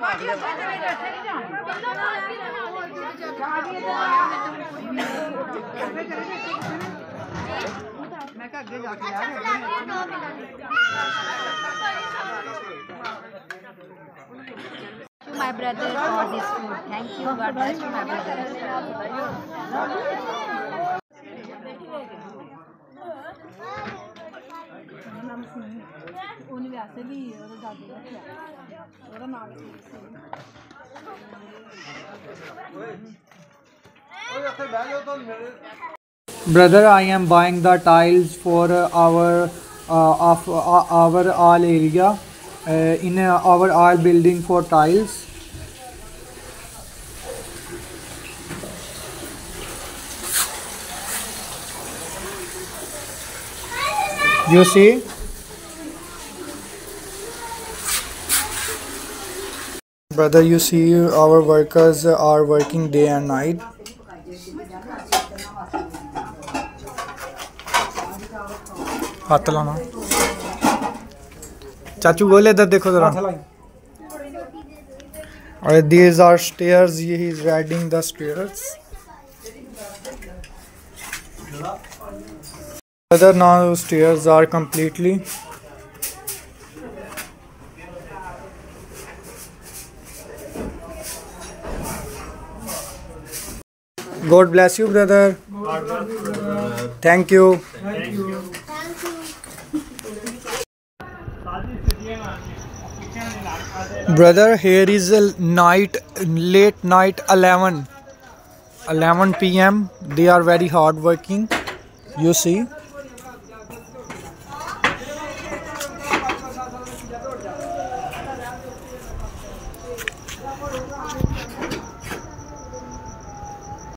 My brother for this food. Thank you. God bless you, my brother. Brother, I am buying the tiles for our all area in our all building for tiles. You see, brother, you see our workers are working day and night. हाथ लाना चाचू बोले इधर देखो जरा और these are stairs. He is riding the stairs. Brother, now stairs are completely. God bless you, brother. Thank you. Brother, here is a late night 11 p.m. They are very hard working. You see.